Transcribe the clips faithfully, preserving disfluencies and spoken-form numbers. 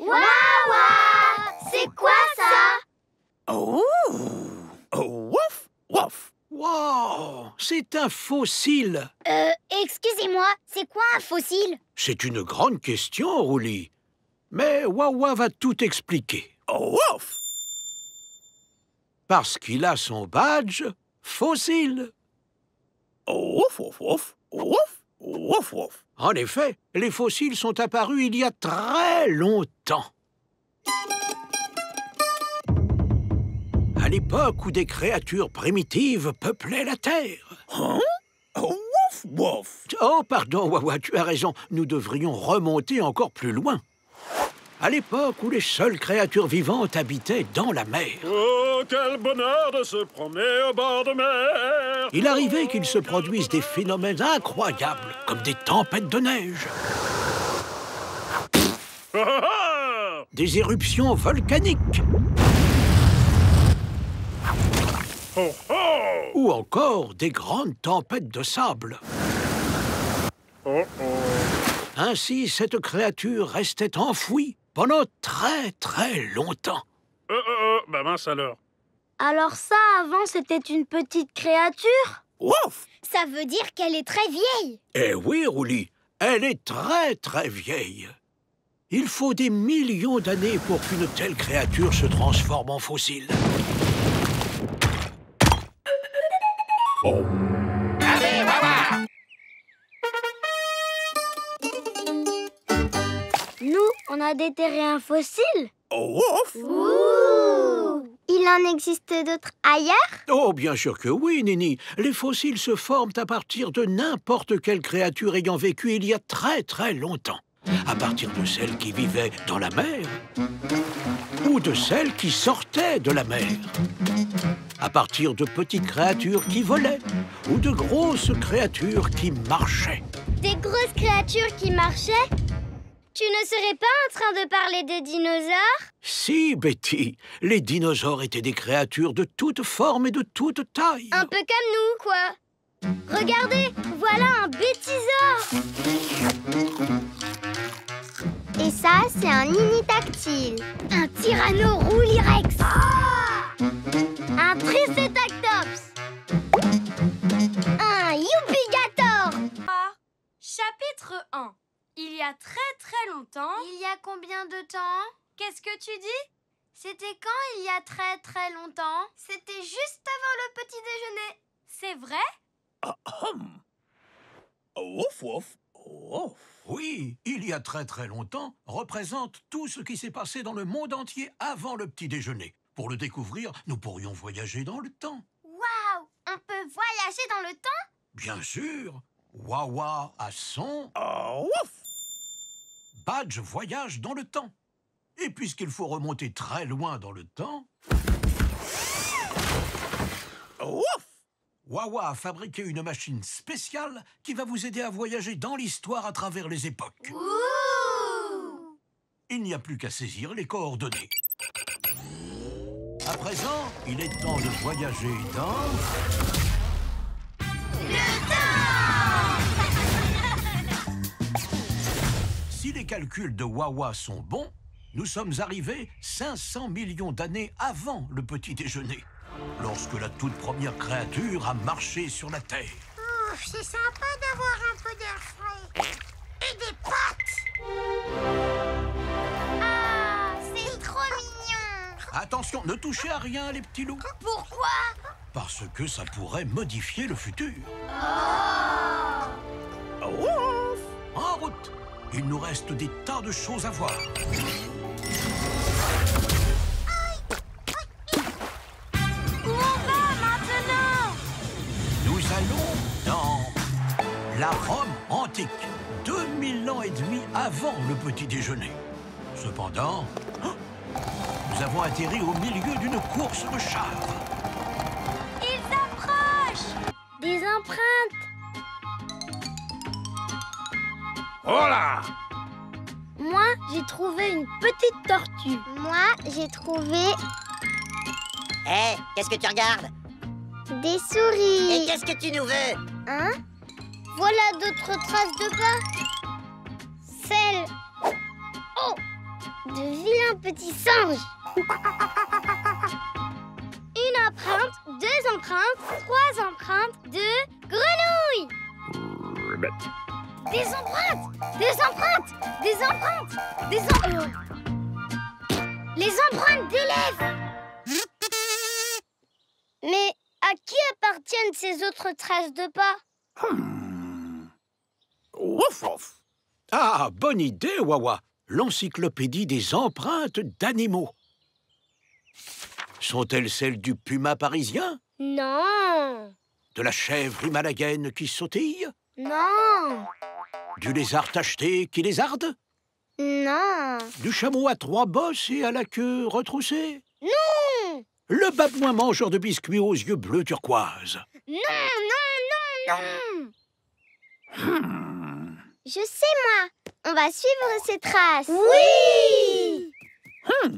Waouh! C'est quoi ça? Oh! Oh, wouf, wouf! Wow! C'est un fossile! Euh, excusez-moi, c'est quoi un fossile? C'est une grande question, Rouli. Mais Wawa va tout expliquer. Oh, wouf! Parce qu'il a son badge fossile. Oh, wouf, wouf, wouf, wouf, wouf, wouf. En effet, les fossiles sont apparus il y a très longtemps. À l'époque où des créatures primitives peuplaient la Terre. Hein? Oh, wouf, wouf. Oh, pardon, Wawa, tu as raison. Nous devrions remonter encore plus loin. À l'époque où les seules créatures vivantes habitaient dans la mer. Oh, quel bonheur de se promener au bord de mer! Il arrivait qu'il se produise des phénomènes incroyables, comme des tempêtes de neige, des éruptions volcaniques, Oh, oh! ou encore des grandes tempêtes de sable. Oh, oh. Ainsi, cette créature restait enfouie pendant très très longtemps. Euh, euh, euh, bah mince alors. Alors ça, avant, c'était une petite créature? Ouf! Ça veut dire qu'elle est très vieille. Eh oui, Rouli, elle est très très vieille. Il faut des millions d'années pour qu'une telle créature se transforme en fossile. Oh. Allez, Wawa! Nous, on a déterré un fossile. Oh, ouf! Ouh! Il en existe d'autres ailleurs? Oh, bien sûr que oui, Nini. Les fossiles se forment à partir de n'importe quelle créature ayant vécu il y a très très longtemps. À partir de celles qui vivaient dans la mer, ou de celles qui sortaient de la mer. À partir de petites créatures qui volaient, ou de grosses créatures qui marchaient. Des grosses créatures qui marchaient? Tu ne serais pas en train de parler des dinosaures? Si, Betty, les dinosaures étaient des créatures de toutes formes et de toutes tailles. Un peu comme nous, quoi. Regardez, voilà un bêtisaure. Et ça, c'est un imitactile. Un tyrannoroulirex. Oh! Un tricétactops. Un youpigator. Chapitre un. Il y a très très longtemps... Il y a combien de temps? Qu'est-ce que tu dis? C'était quand il y a très très longtemps? C'était juste avant le petit déjeuner. C'est vrai? Ahem. Ouf, ouf, ouf. Oui, il y a très très longtemps représente tout ce qui s'est passé dans le monde entier avant le petit déjeuner. Pour le découvrir, nous pourrions voyager dans le temps. Waouh! On peut voyager dans le temps? Bien sûr. Wawa a son... Oh, ouf! Badge voyage dans le temps. Et puisqu'il faut remonter très loin dans le temps... Ouf! Wawa a fabriqué une machine spéciale qui va vous aider à voyager dans l'histoire à travers les époques. Ouh! Il n'y a plus qu'à saisir les coordonnées. À présent, il est temps de voyager dans... Le temps! Si les calculs de Wawa sont bons, nous sommes arrivés cinq cents millions d'années avant le petit déjeuner, lorsque la toute première créature a marché sur la Terre. Oh, c'est sympa d'avoir un peu d'air frais. Et des pattes. Ah, c'est trop mignon. Attention, ne touchez à rien, les petits loups. Pourquoi? Parce que ça pourrait modifier le futur. Oh. Ouf! En route! Il nous reste des tas de choses à voir. Où on va maintenant? Nous allons dans la Rome antique, deux mille ans et demi avant le petit déjeuner. Cependant, nous avons atterri au milieu d'une course de chars. Ils approchent! Des empreintes. Oh là! Moi, j'ai trouvé une petite tortue. Moi, j'ai trouvé Hé, hey, qu'est-ce que tu regardes? des souris. Et qu'est-ce que tu nous veux? Hein? Voilà d'autres traces de pas. Celle... Oh! de vilains petits singes. Une empreinte, deux empreintes, trois empreintes de grenouilles. Des empreintes, des empreintes, des empreintes, des empreintes. Les empreintes d'élèves. Mais à qui appartiennent ces autres traces de pas? Hmm. Ouf, ouf. Ah, bonne idée, Wawa. L'encyclopédie des empreintes d'animaux. Sont-elles celles du puma parisien? Non. De la chèvre himalayenne qui sautille? Non. Du lézard tacheté qui lézarde? Non. Du chameau à trois bosses et à la queue retroussée? Non. Le babouin mangeur de biscuits aux yeux bleus turquoise? Non, non, non, non. Hmm. Je sais, moi. On va suivre ces traces. Oui. Hmm.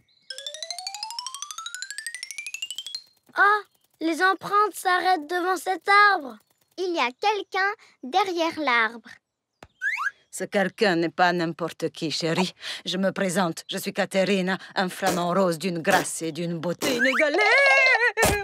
Oh, les empreintes s'arrêtent devant cet arbre. Il y a quelqu'un derrière l'arbre. Ce quelqu'un n'est pas n'importe qui, chérie. Je me présente, je suis Caterina, un flamant rose d'une grâce et d'une beauté inégalée.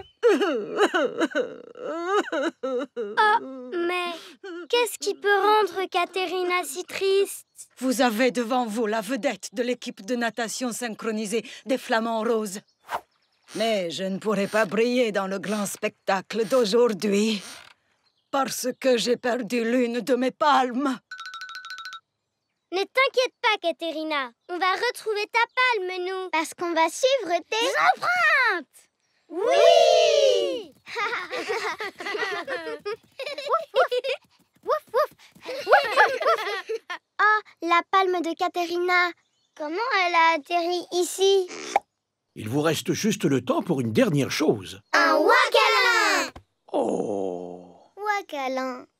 Oh, mais qu'est-ce qui peut rendre Caterina si triste? Vous avez devant vous la vedette de l'équipe de natation synchronisée des Flamants Roses. Mais je ne pourrai pas briller dans le grand spectacle d'aujourd'hui parce que j'ai perdu l'une de mes palmes. Ne t'inquiète pas, Caterina. On va retrouver ta palme, nous. Parce qu'on va suivre tes empreintes. Oui. Oh, la palme de Caterina. Comment elle a atterri ici? Il vous reste juste le temps pour une dernière chose. Un wakalan. Oh! Wakalan.